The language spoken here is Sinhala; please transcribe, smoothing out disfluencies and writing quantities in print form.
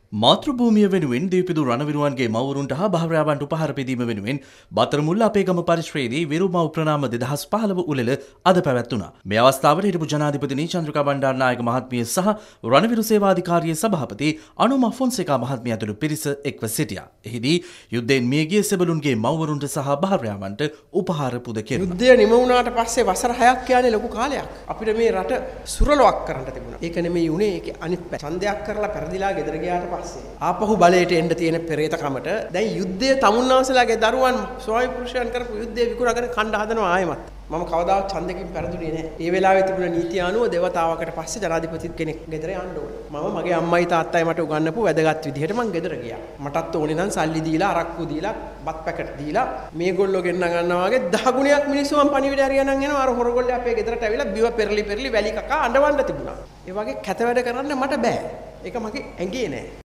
මාතෘභූමිය වෙනුවෙන් දීපිදු රණවිරුවන්ගේ මව්වරුන්ට හා භාර්යාවන්ට උපහාර පිදීම වෙනුවෙන් බත්තරමුල්ල අපේගම පරිශ්‍රයේදී විරුමව් ප්‍රණාම 2015 උළෙල අද පැවැත්වුණා. මේ අවස්ථාවට හිටපු ජනාධිපතිනි චන්ද්‍රිකා බණ්ඩාරනායක මහත්මිය සහ රණවිරු සේවාධිකාරියේ සභාපති අනුමා ෆොන්සේකා මහත්මිය ඇතුළු පිරිස එක්ව සිටියා. එහිදී යුද්ධයෙන් මියගිය සෙබළුන්ගේ මව්වරුන්ට සහ භාර්යාවන්ට උපහාර පුද කෙරුණා. යුද්ධය නිම වුණාට පස්සේ වසර 6ක් කියන්නේ ලොකු කාලයක්. අපිට මේ රට සුරලොක් කරන්න තිබුණා. ඒක නෙමෙයි උනේ ඒකේ අනිත් පැත්ත. ඡන්දයක් කරලා පෙරදිලා ගෙදර ගියාට ආපහු බලයට එන්න තියෙන පෙරේතකමට දැන් යුද්ධයේ තමුන්නාසලාගේ දරුවන් ස්වාමි පුරුෂයන් කරපු යුද්ධයේ විකුණගෙන කණ්ඩ හදනවා ආයෙමත්. මම කවදාවත් ඡන්දකින් පෙරදුනේ නැහැ. ඒ වෙලාවේ තිබුණ නීතිය අනුව දෙවතාවකට පස්සේ ජනාධිපති කෙනෙක් ගෙදර යන්න ඕනේ. මම මගේ අම්මයි තාත්තයි මට උගන්වපු වැදගත් විදිහට මං ගෙදර ගියා. මටත් ඕනේ නම් සල්ලි දීලා අරක්කු දීලා බත් පැකට් දීලා මේගොල්ලෝ ගෙන්න ගන්නවා වගේ 10 ගුණයක් මිනිස්සු මං පණිවිඩය අරගෙන යනවා. අර හොරගොල්ලෝ අපේ ගෙදරට ඇවිල්ලා බිව පෙරලි වැලි කකා අඬවන්න තිබුණා. ඒ වගේ කැත වැඩ කරන්න මට බෑ. ඒක මගේ ඇඟේ නෑ.